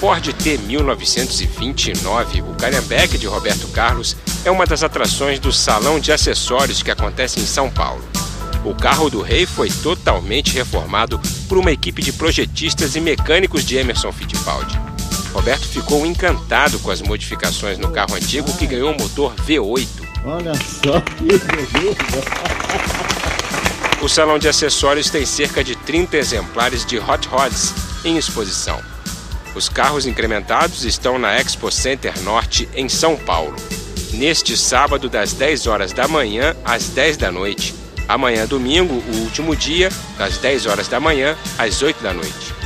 Ford T 1929, o Calhambeque de Roberto Carlos, é uma das atrações do Salão de Acessórios que acontece em São Paulo. O carro do rei foi totalmente reformado por uma equipe de projetistas e mecânicos de Emerson Fittipaldi. Roberto ficou encantado com as modificações no carro antigo, que ganhou um motor V8. Olha só que beleza! O Salão de Acessórios tem cerca de 30 exemplares de Hot Rods em exposição. Os carros incrementados estão na Expo Center Norte, em São Paulo, neste sábado, das 10 horas da manhã às 10 da noite. Amanhã, domingo, o último dia, das 10 horas da manhã às 8 da noite.